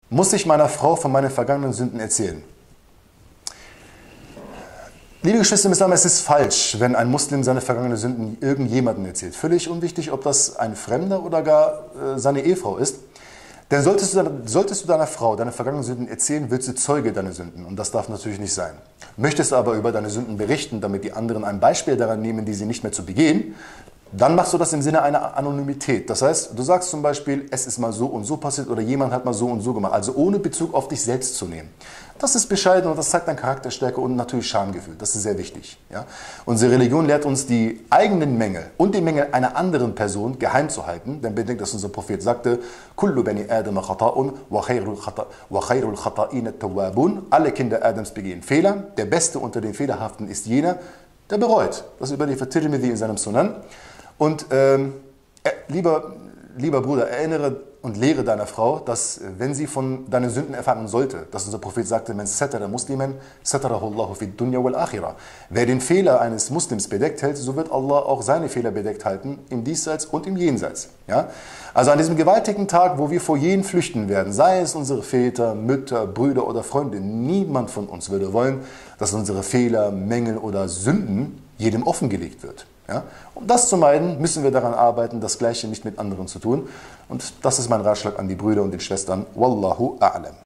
Muss ich meiner Frau von meinen vergangenen Sünden erzählen? Liebe Geschwister im Islam, es ist falsch, wenn ein Muslim seine vergangenen Sünden irgendjemandem erzählt. Völlig unwichtig, ob das ein Fremder oder gar seine Ehefrau ist. Denn solltest du deiner Frau deine vergangenen Sünden erzählen, wird sie Zeuge deiner Sünden. Und das darf natürlich nicht sein. Möchtest du aber über deine Sünden berichten, damit die anderen ein Beispiel daran nehmen, die sie nicht mehr zu begehen, dann machst du das im Sinne einer Anonymität. Das heißt, du sagst zum Beispiel, es ist mal so und so passiert oder jemand hat mal so und so gemacht. Also ohne Bezug auf dich selbst zu nehmen. Das ist bescheiden und das zeigt deine Charakterstärke und natürlich Schamgefühl. Das ist sehr wichtig. Ja? Unsere Religion lehrt uns, die eigenen Mängel und die Mängel einer anderen Person geheim zu halten. Denn bedenkt, dass unser Prophet sagte, Kullu bani Adam khata'un wa khairul khata'in at-tawwabun. Alle Kinder Adams begehen Fehler. Der Beste unter den Fehlerhaften ist jener, der bereut. Das überliefert Tirmidhi in seinem Sunan. Und lieber Bruder, erinnere und lehre deiner Frau, dass wenn sie von deinen Sünden erfahren sollte, dass unser Prophet sagte, man satara musliman, satarahu Allahu fid dunya wal akhirah. Wer den Fehler eines Muslims bedeckt hält, so wird Allah auch seine Fehler bedeckt halten, im Diesseits und im Jenseits. Ja? Also an diesem gewaltigen Tag, wo wir vor jeden flüchten werden, sei es unsere Väter, Mütter, Brüder oder Freunde, niemand von uns würde wollen, dass unsere Fehler, Mängel oder Sünden jedem offengelegt wird. Ja? Um das zu meiden, müssen wir daran arbeiten, das Gleiche nicht mit anderen zu tun. Und das ist mein Ratschlag an die Brüder und den Schwestern. Wallahu a'lam.